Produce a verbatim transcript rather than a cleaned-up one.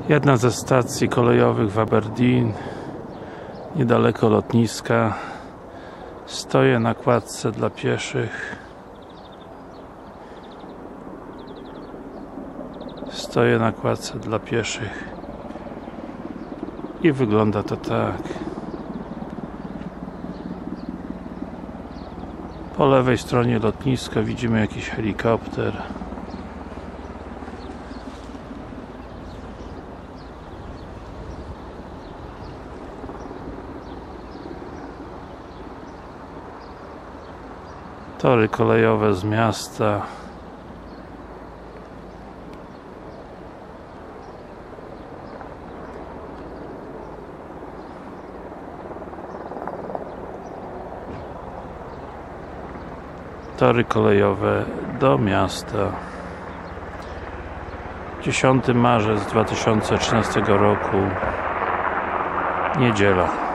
Jedna ze stacji kolejowych w Aberdeen, niedaleko lotniska. Stoję na kładce dla pieszych. Stoję na kładce dla pieszych i wygląda to tak. Po lewej stronie lotniska widzimy jakiś helikopter. Tory kolejowe z miasta. Tory kolejowe do miasta. dziesiąty marzec dwa tysiące trzynastego roku, niedziela.